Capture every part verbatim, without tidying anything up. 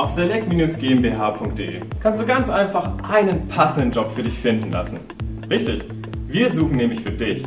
Auf select Bindestrich g m b h punkt de kannst du ganz einfach einen passenden Job für dich finden lassen. Richtig, wir suchen nämlich für dich.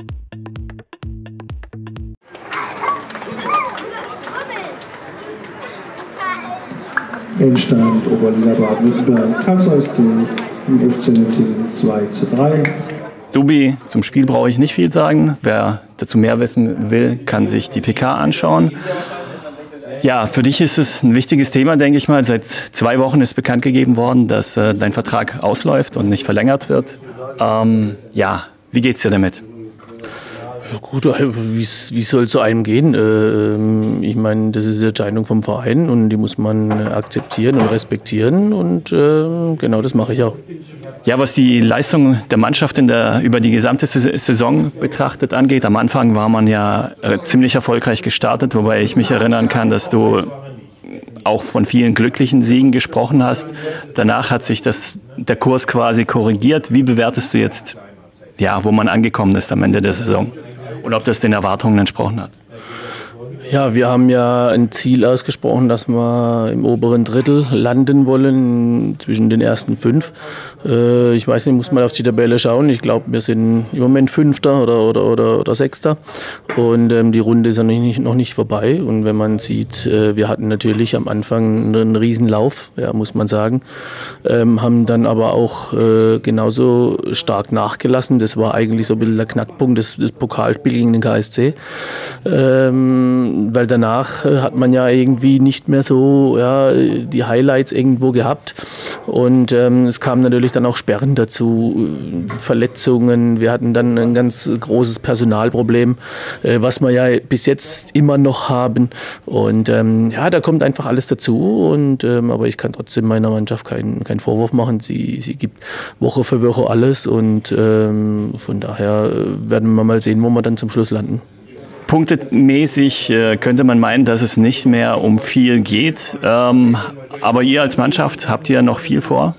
Endstand Oberliga Baden-Württemberg, Karlsruhe S C, im F C Nöttingen zwei zu drei. Dubi, zum Spiel brauche ich nicht viel sagen. Wer dazu mehr wissen will, kann sich die P K anschauen. Ja, für dich ist es ein wichtiges Thema, denke ich mal. Seit zwei Wochen ist bekannt gegeben worden, dass äh, dein Vertrag ausläuft und nicht verlängert wird. Ähm, ja, wie geht's dir damit? Ja gut, wie soll es zu einem gehen? Äh, ich meine, das ist die Entscheidung vom Verein und die muss man akzeptieren und respektieren und äh, genau das mache ich auch. Ja, was die Leistung der Mannschaft in der, über die gesamte Saison betrachtet angeht, am Anfang war man ja äh, ziemlich erfolgreich gestartet, wobei ich mich erinnern kann, dass du auch von vielen glücklichen Siegen gesprochen hast. Danach hat sich das, der Kurs quasi korrigiert. Wie bewertest du jetzt, ja, wo man angekommen ist am Ende der Saison? Und ob das den Erwartungen entsprochen hat? Ja, wir haben ja ein Ziel ausgesprochen, dass wir im oberen Drittel landen wollen, zwischen den ersten fünf. Äh, ich weiß nicht, muss mal auf die Tabelle schauen. Ich glaube, wir sind im Moment Fünfter oder, oder, oder, oder Sechster. Und ähm, die Runde ist ja noch nicht, noch nicht vorbei. Und wenn man sieht, äh, wir hatten natürlich am Anfang einen Riesenlauf, ja, muss man sagen. Ähm, haben dann aber auch äh, genauso stark nachgelassen. Das war eigentlich so ein bisschen der Knackpunkt des, des Pokalspiels gegen den K S C. Ähm, weil danach äh, hat man ja irgendwie nicht mehr so ja, die Highlights irgendwo gehabt. Und ähm, es kamen natürlich dann auch Sperren dazu, Verletzungen. Wir hatten dann ein ganz großes Personalproblem, äh, was wir ja bis jetzt immer noch haben. Und ähm, ja, da kommt einfach alles dazu. Und, ähm, aber ich kann trotzdem meiner Mannschaft keinen, keinen Vorwurf machen. Sie, sie gibt Woche für Woche alles. Und ähm, von daher werden wir mal sehen, wo wir dann zum Schluss landen. Punktemäßig äh, könnte man meinen, dass es nicht mehr um viel geht. Ähm, aber ihr als Mannschaft, habt ihr noch viel vor?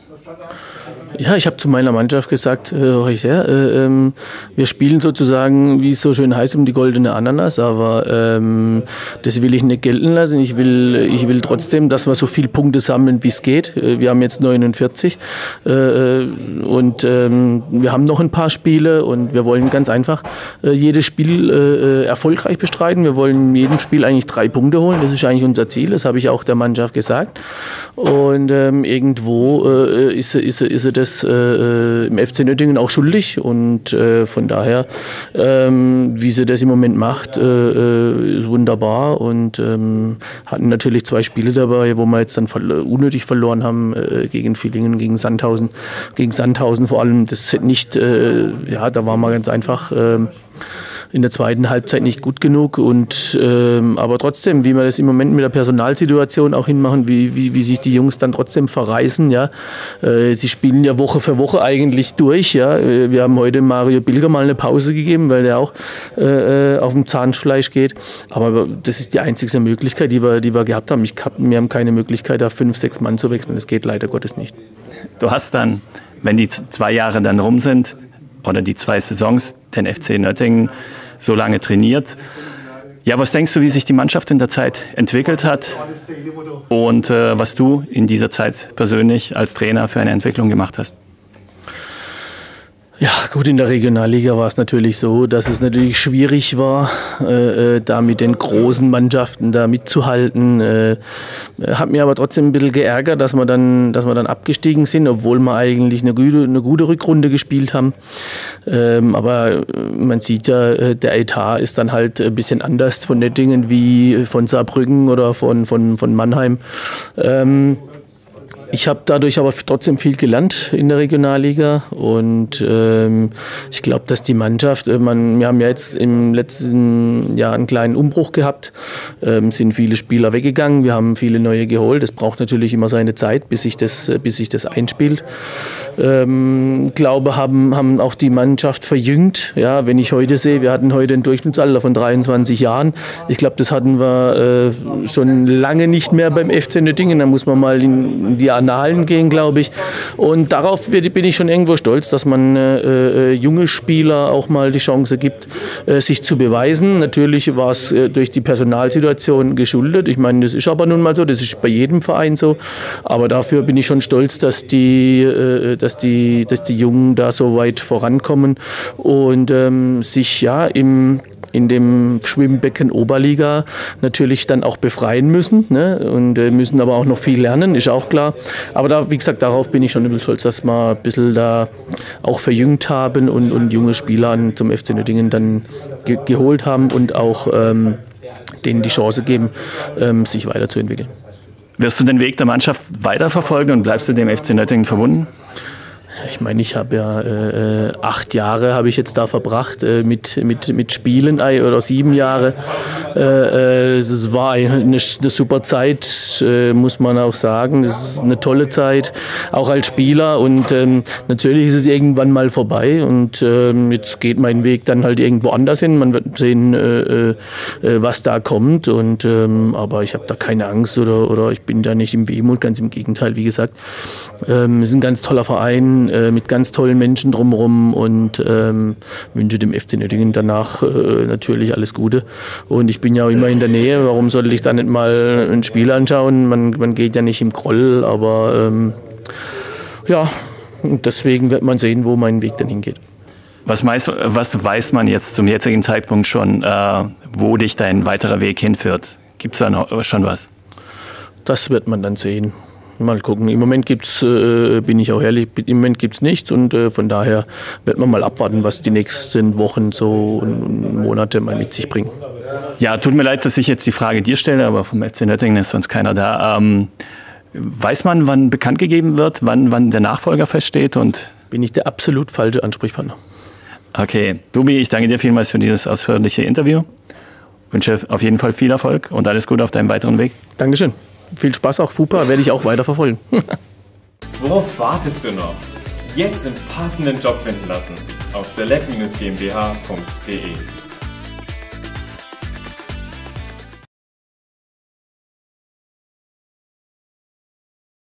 Ja, ich habe zu meiner Mannschaft gesagt, äh, ja, äh, ähm, wir spielen sozusagen, wie es so schön heißt, um die goldene Ananas, aber ähm, das will ich nicht gelten lassen. Ich will, ich will trotzdem, dass wir so viele Punkte sammeln, wie es geht. Wir haben jetzt neunundvierzig äh, und ähm, wir haben noch ein paar Spiele und wir wollen ganz einfach äh, jedes Spiel äh, erfolgreich bestreiten. Wir wollen in jedem Spiel eigentlich drei Punkte holen. Das ist eigentlich unser Ziel, das habe ich auch der Mannschaft gesagt. Und ähm, irgendwo äh, ist, ist, ist das Äh, im F C Nöttingen auch schuldig und äh, von daher, ähm, wie sie das im Moment macht, äh, ist wunderbar und ähm, hatten natürlich zwei Spiele dabei, wo wir jetzt dann verlo- unnötig verloren haben äh, gegen Villingen, gegen Sandhausen, gegen Sandhausen vor allem. Das nicht, äh, ja, da waren wir ganz einfach äh, in der zweiten Halbzeit nicht gut genug. Und, ähm, aber trotzdem, wie wir das im Moment mit der Personalsituation auch hinmachen, wie, wie, wie sich die Jungs dann trotzdem verreißen. Ja. Äh, sie spielen ja Woche für Woche eigentlich durch. Ja. Wir haben heute Mario Bilger mal eine Pause gegeben, weil der auch äh, auf dem Zahnfleisch geht. Aber das ist die einzige Möglichkeit, die wir, die wir gehabt haben. Ich hab, wir haben keine Möglichkeit, da fünf, sechs Mann zu wechseln. Das geht leider Gottes nicht. Du hast dann, wenn die zwei Jahre dann rum sind, oder die zwei Saisons, den F C Nöttingen so lange trainiert. Ja, was denkst du, wie sich die Mannschaft in der Zeit entwickelt hat und äh, was du in dieser Zeit persönlich als Trainer für eine Entwicklung gemacht hast? Ja, gut, in der Regionalliga war es natürlich so, dass es natürlich schwierig war, äh, da mit den großen Mannschaften da mitzuhalten. Äh, hat mir aber trotzdem ein bisschen geärgert, dass wir dann, dass wir dann abgestiegen sind, obwohl wir eigentlich eine gute, eine gute Rückrunde gespielt haben. Ähm, aber man sieht ja, der Etat ist dann halt ein bisschen anders von Nöttingen wie von Saarbrücken oder von, von, von Mannheim. Ähm, Ich habe dadurch aber trotzdem viel gelernt in der Regionalliga und ähm, ich glaube, dass die Mannschaft, äh, man, wir haben ja jetzt im letzten Jahr einen kleinen Umbruch gehabt, ähm, sind viele Spieler weggegangen, wir haben viele neue geholt. Das braucht natürlich immer seine Zeit, bis sich das, bis sich das einspielt. ähm, glaube, haben, haben auch die Mannschaft verjüngt. Ja, wenn ich heute sehe, wir hatten heute ein Durchschnittsalter von dreiundzwanzig Jahren. Ich glaube, das hatten wir äh, schon lange nicht mehr beim F C Nöttingen. Da muss man mal in die Annalen gehen, glaube ich. Und darauf bin ich schon irgendwo stolz, dass man äh, junge Spieler auch mal die Chance gibt, äh, sich zu beweisen. Natürlich war es äh, durch die Personalsituation geschuldet. Ich meine, das ist aber nun mal so, das ist bei jedem Verein so. Aber dafür bin ich schon stolz, dass die, äh, dass die, dass die Jungen da so weit vorankommen und ähm, sich ja im in dem Schwimmbecken Oberliga natürlich dann auch befreien müssen, ne? Und äh, müssen aber auch noch viel lernen, ist auch klar. Aber da, wie gesagt, darauf bin ich schon ein bisschen stolz, dass wir ein bisschen da auch verjüngt haben und, und junge Spieler zum F C Nöttingen dann ge geholt haben und auch ähm, denen die Chance geben, ähm, sich weiterzuentwickeln. Wirst du den Weg der Mannschaft weiterverfolgen und bleibst du dem F C Nöttingen verbunden? Ich meine, ich habe ja äh, acht Jahre habe ich jetzt da verbracht äh, mit, mit, mit Spielen, äh, oder sieben Jahre. Äh, es war eine, eine super Zeit, äh, muss man auch sagen. Es ist eine tolle Zeit, auch als Spieler. Und ähm, natürlich ist es irgendwann mal vorbei. Und ähm, jetzt geht mein Weg dann halt irgendwo anders hin. Man wird sehen, äh, äh, was da kommt. Und, ähm, aber ich habe da keine Angst oder, oder ich bin da nicht im Wehmut, ganz im Gegenteil, wie gesagt. Ähm, es ist ein ganz toller Verein mit ganz tollen Menschen drumherum und ähm, wünsche dem F C Nöttingen danach äh, natürlich alles Gute. Und ich bin ja auch immer in der Nähe, warum sollte ich da nicht mal ein Spiel anschauen? Man, man geht ja nicht im Groll, aber ähm, ja, deswegen wird man sehen, wo mein Weg dann hingeht. Was, weiß, was weiß man jetzt zum jetzigen Zeitpunkt schon, äh, wo dich dein weiterer Weg hinführt? Gibt es da noch schon was? Das wird man dann sehen. Mal gucken. Im Moment gibt's, äh, bin ich auch ehrlich, im Moment gibt es nichts und äh, von daher wird man mal abwarten, was die nächsten Wochen so und Monate mal mit sich bringen. Ja, tut mir leid, dass ich jetzt die Frage dir stelle, aber vom F C Nöttingen ist sonst keiner da. Ähm, weiß man, wann bekannt gegeben wird, wann, wann der Nachfolger feststeht? Und bin ich der absolut falsche Ansprechpartner. Okay, Dubi, ich danke dir vielmals für dieses ausführliche Interview. Wünsche auf jeden Fall viel Erfolg und alles Gute auf deinem weiteren Weg. Dankeschön. Viel Spaß auch, Fupa, werde ich auch weiter verfolgen. Worauf wartest du noch? Jetzt den passenden Job finden lassen auf select Bindestrich GmbH Punkt de.